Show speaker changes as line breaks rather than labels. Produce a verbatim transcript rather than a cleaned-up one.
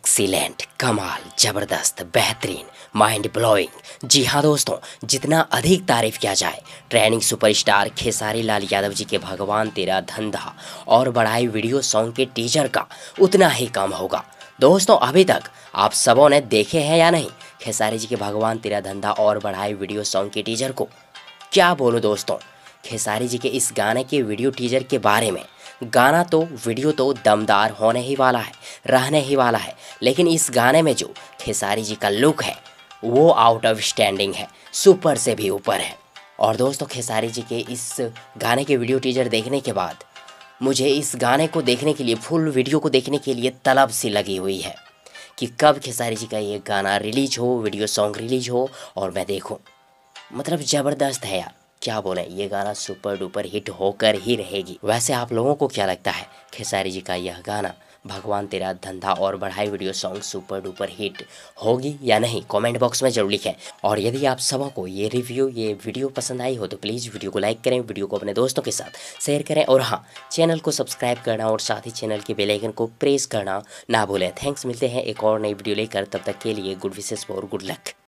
Excellent, कमाल, ज़बरदस्त, बेहतरीन, माइंड ब्लोइंग। जी हाँ दोस्तों, जितना अधिक तारीफ किया जाए ट्रेंडिंग सुपरस्टार खेसारी लाल यादव जी के भगवान तेरा धंधा और बढ़ाई वीडियो सॉन्ग के टीजर का उतना ही कम होगा। दोस्तों अभी तक आप सबों ने देखे हैं या नहीं खेसारी जी के भगवान तेरा धंधा और बढ़ाई वीडियो सॉन्ग के टीजर को? क्या बोलूं दोस्तों, खेसारी जी के इस गाने के वीडियो टीजर के बारे में। गाना तो वीडियो तो दमदार होने ही वाला है, रहने ही वाला है, लेकिन इस गाने में जो खेसारी जी का लुक है वो आउट ऑफ स्टैंडिंग है, सुपर से भी ऊपर है। और दोस्तों खेसारी जी के इस गाने के वीडियो टीजर देखने के बाद मुझे इस गाने को देखने के लिए, फुल वीडियो को देखने के लिए तलब सी लगी हुई है कि कब खेसारी जी का ये गाना रिलीज हो, वीडियो सॉन्ग रिलीज हो और मैं देखूं। मतलब ज़बरदस्त है यार, क्या बोले, ये गाना सुपर डुपर हिट होकर ही रहेगी। वैसे आप लोगों को क्या लगता है, खेसारी जी का यह गाना भगवान तेरा धंधा और बढ़ाई video song super duper hit होगी या नहीं? कमेंट बॉक्स में जरूर लिखें। और यदि आप सबों को ये रिव्यू, ये वीडियो पसंद आई हो तो प्लीज़ वीडियो को लाइक करें, वीडियो को अपने दोस्तों के साथ शेयर करें और हाँ, चैनल को सब्सक्राइब करना और साथ ही चैनल के बेल आइकन को प्रेस करना ना भूलें। थैंक्स, मिलते हैं एक और नई वीडियो लेकर, तब तक के लिए गुड विशेस और गुड लक।